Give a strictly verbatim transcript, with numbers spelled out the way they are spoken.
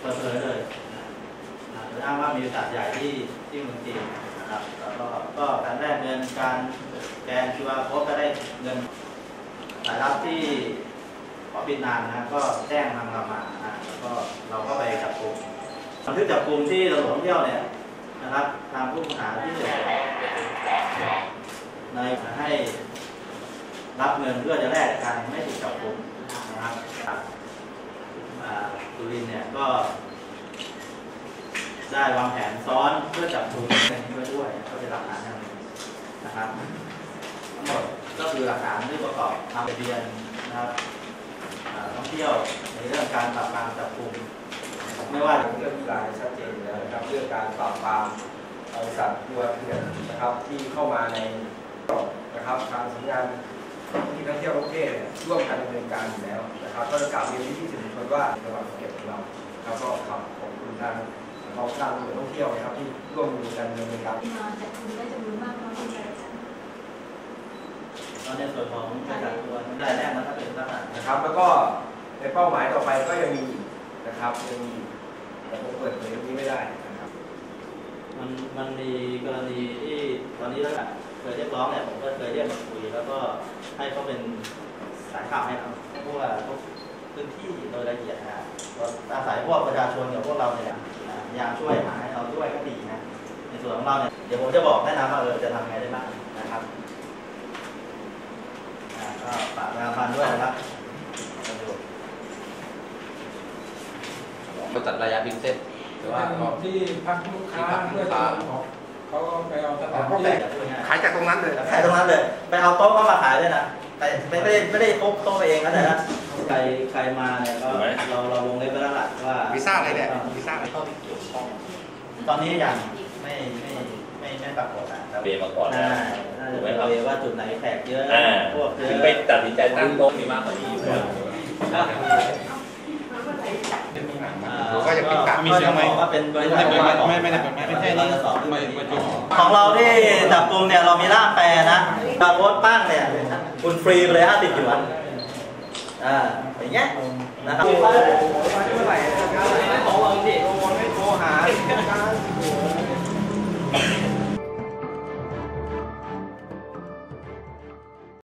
ปิดเผยเลยโดยอ้างว่ามีบริษัทใหญ่ที่ที่เมืองจีนนะครับแล้วก็ก็การแลกเงินการแกนคิวอาร์โค้ดก็ได้เงินสายลับที่ขอบินนานนะก็แจ้งทางเรามานะแล้วก็เราก็ไปจับกลุ่มบันทึกจับกลุ่มที่ตำรวจท่องเที่ยวเนี่ยนะครับทางผู้ต้องหาที่หนึ่งในให้รับเงินเพื่อจะแลกการไม่ถูกจับกลุ่มนะครับสุรินทร์เนี่ยก็ได้วางแผนซ้อนเพื่อจับกลุ่มเป็นด้วยด้วยก็เป็นหลักฐานนะครับทั้งหมดก็คือหลักฐานที่ประกอบทำทะเบียนนะครับท่องเที่ยวในเรื่องการปราบปรามจับกลุ่มไม่ว่าเรื่องรายชัดเจนแล้วนะครับเรื่องการปราบปรามบริษัททัวร์เถื่อนนะครับที่เข้ามาในนะครับทางสัญญาณที่นักเที่ยวประเทศร่วมกันดำเนินการอยู่แล้วนะครับก็จะกล่าวเรียนที่สื่อมวลชนว่าจังหวัดภูเก็ตของเราแล้วก็ขอบขอบคุณทางเราทางหน่วยท่องเที่ยวนะครับที่ร่วมมือกันดำเนินการมาจับกลุ่มได้จำนวนมากน้อยเท่าไหร่ตอนในส่วนของการจับตัวได้แรกนะถ้าเป็นทหารนะครับแล้วก็ในเป้าหมายต่อไปก็ยังมีนะครับยังมีแต่ผมเปิดเผยตรงนี้ไม่ได้นะครับมันมันมีกรณีที่ตอนนี้แล้วเคยเรียกร้องเนี่ยผมก็เคยเรียกมาคุยแล้วก็ให้เขาเป็นสายข่าวให้เราเพราะว่าทุกพื้นที่โดยละเอียดนะอาศัยพวกประชาชนกับพวกเราเนี่ยยามช่วยหาให้เราด้วยก็ดีนะในส่วนของเราเนี่ยเดี๋ยวผมจะบอกแนะนำว่าเออจะทำไงได้บ้างนะครับก็ฝากงานพันด้วยนะครับเราจัดระยะบินเซ็ตหรือว่าที่พักลูกค้าเพื่อจะเขาไปเอาสถานที่ขายจากตรงนั้นเลยขายตรงนั้นเลยไปเอาโต๊ะก็มาขายด้วยนะแต่ไม่ได้ไม่ได้พกโต๊ะไปเองนะแต่นะใครใครมาเนี่ยก็เราเราลงเล็บไปแล้วล่ะว่าวีซ่าอะไรเนี่ยวีซ่าอะไรเข้าไปเกี่ยวข้องตอนนี้ยังไม่ไม่ไม่ไม่ปรากฏนะเบมาก่อนน่าจะเป็นเบว่าจุดไหนแขกเยอะพวกเยอะถึงไปตัดสินใจตั้งโต๊ะมีมากกว่านี้ก็จะเป็นการมีเสียงไหมว่าเป็นบริษัทไม่ไม่ได้ไม่ไม่ใช่นี่ของเราที่จับกลุ่มเนี่ยเรามีร่างแปรนะบาร์โค้ดปั้งเนี่ยคุณฟรีไปเลยห้าสิบหยวนอ่าอย่างเงี้ยนะครับเมื่อไหร่การไหนของเราดิโทรให้โทรหา